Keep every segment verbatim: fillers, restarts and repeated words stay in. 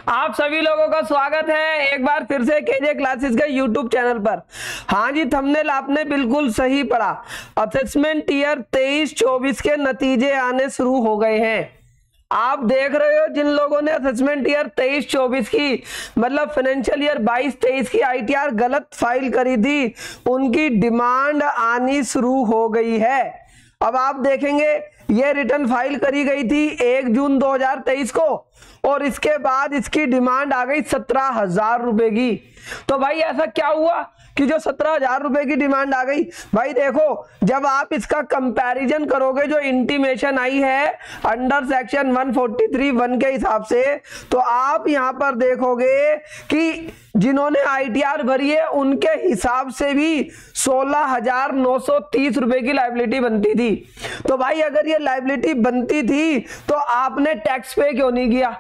आप सभी लोगों का स्वागत है एक बार फिर से केजे क्लासेस के यूट्यूब चैनल पर। हाँ जी, थंबनेल आपने बिल्कुल सही पढ़ा। असेसमेंट ईयर तेईस चौबीस के नतीजे आने शुरू हो गए हैं। आप देख रहे हो जिन लोगों ने असेसमेंट ईयर तेईस चौबीस की मतलब फाइनेंशियल ईयर बाईस तेईस की आईटीआर गलत फाइल करी थी, उनकी डिमांड आनी शुरू हो गई है। अब आप देखेंगे ये रिटर्न फाइल करी गई थी एक जून दो हज़ार तेईस को और इसके बाद इसकी डिमांड आ गई सत्रह हजार रुपए की। तो भाई ऐसा क्या हुआ कि जो सत्रह हजार रुपए की डिमांड आ गई? भाई देखो, जब आप इसका कंपैरिजन करोगे जो इंटीमेशन आई है अंडर सेक्शन एक सौ तैंतालीस वन के हिसाब से, तो आप यहां पर देखोगे कि जिन्होंने आईटीआर भरी है उनके हिसाब से भी सोलह हजार नौ सौ तीस रुपए की लायबिलिटी बनती थी। तो भाई अगर ये लायबिलिटी बनती थी तो आपने टैक्स पे क्यों नहीं किया?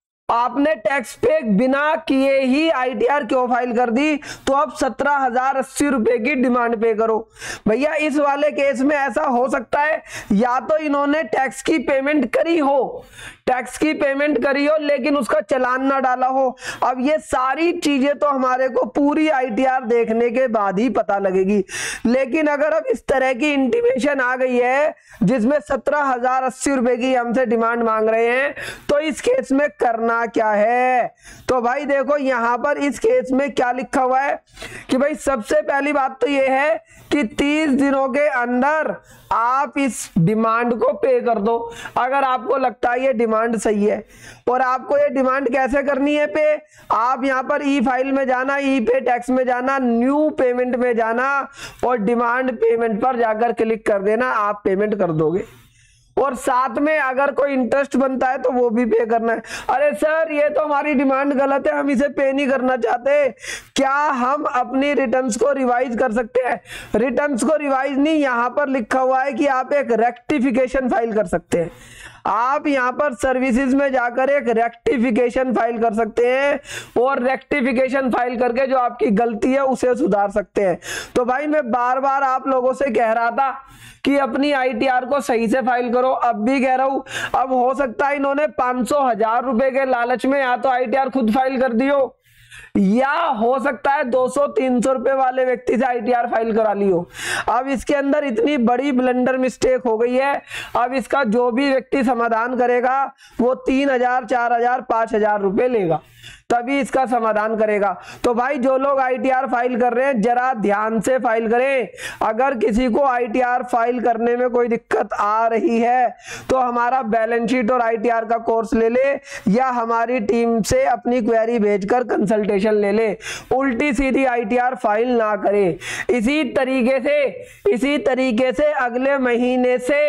आपने टैक्स पे बिना किए ही आईटीआर क्यों फाइल कर दी? तो अब सत्रह हजार अस्सी रुपए की डिमांड पे करो। भैया इस वाले केस में ऐसा हो सकता है या तो इन्होंने टैक्स की पेमेंट करी हो टैक्स की पेमेंट करी हो लेकिन उसका चालान ना डाला हो। अब ये सारी चीजें तो हमारे को पूरी आईटीआर देखने के बाद ही पता लगेगी। लेकिन अगर अब इस तरह की इंटीमेशन आ गई है जिसमें सत्रह हजार अस्सी रुपए की हमसे डिमांड मांग रहे हैं, तो इस केस में करना क्या है? तो भाई देखो यहां पर इस केस में क्या लिखा हुआ है कि भाई सबसे पहली बात तो यह है कि तीस दिनों के अंदर आप इस डिमांड को पे कर दो अगर आपको लगता है ये डिमांड सही है। और आपको ये डिमांड कैसे करनी है पे? आप यहां पर ई फाइल में जाना, ई पे टैक्स में जाना, न्यू पेमेंट में जाना और डिमांड पेमेंट पर जाकर क्लिक कर देना, आप पेमेंट कर दोगे। और साथ में अगर कोई इंटरेस्ट बनता है तो वो भी पे करना है। अरे सर ये तो हमारी डिमांड गलत है, हम इसे पे नहीं करना चाहते, क्या हम अपनी रिटर्न्स को रिवाइज कर सकते हैं? रिटर्न्स को रिवाइज नहीं, यहां पर लिखा हुआ है कि आप एक रेक्टिफिकेशन फाइल कर सकते हैं। आप यहां पर सर्विसेज में जाकर एक रेक्टिफिकेशन फाइल कर सकते हैं और रेक्टिफिकेशन फाइल करके जो आपकी गलती है उसे सुधार सकते हैं। तो भाई मैं बार बार आप लोगों से कह रहा था कि अपनी आईटीआर को सही से फाइल करो, अब भी कह रहा हूं। अब हो सकता है इन्होंने पांच सौ हजार रुपए के लालच में या तो आईटीआर खुद फाइल कर दी हो या हो सकता है दो सौ तीन सौ रुपए वाले व्यक्ति से आईटीआर फाइल करा ली हो। अब इसके अंदर इतनी बड़ी ब्लंडर मिस्टेक हो गई है, अब इसका जो भी व्यक्ति समाधान करेगा वो तीन हजार चार हजार पांच हजार रुपए लेगा, तभी इसका समाधान करेगा। तो भाई जो लोग आईटीआर फाइल कर रहे हैं जरा ध्यान से फाइल करें। अगर किसी को आईटीआर फाइल करने में कोई दिक्कत आ रही है तो हमारा बैलेंस शीट और आईटीआर का कोर्स ले ले या हमारी टीम से अपनी क्वेरी भेजकर कंसल्टेशन ले ले। उल्टी सीधी आईटीआर फाइल ना करें। इसी तरीके से इसी तरीके से अगले महीने से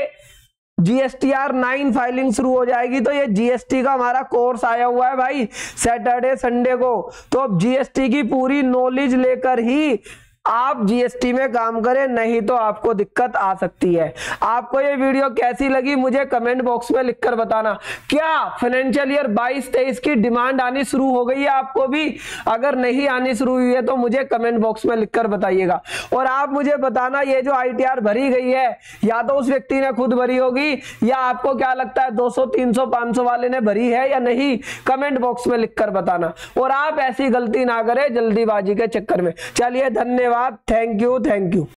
जीएसटीआर नाइन फाइलिंग शुरू हो जाएगी। तो ये जीएसटी का हमारा कोर्स आया हुआ है भाई सैटरडे संडे को। तो अब जीएसटी की पूरी नॉलेज लेकर ही आप जीएसटी में काम करें, नहीं तो आपको दिक्कत आ सकती है। आपको ये वीडियो कैसी लगी मुझे कमेंट बॉक्स में लिखकर बताना। क्या फाइनेंशियल ईयर बाईस तेईस की डिमांड आनी शुरू हो गई है आपको भी? अगर नहीं आनी शुरू हुई है तो मुझे कमेंट बॉक्स में लिखकर बताइएगा। और आप मुझे बताना ये जो आईटीआर भरी गई है या तो उस व्यक्ति ने खुद भरी होगी या आपको क्या लगता है दो सौ तीन सौ पांच सौ वाले ने भरी है या नहीं, कमेंट बॉक्स में लिखकर बताना। और आप ऐसी गलती ना करें जल्दीबाजी के चक्कर में। चलिए धन्यवाद, थैंक यू थैंक यू।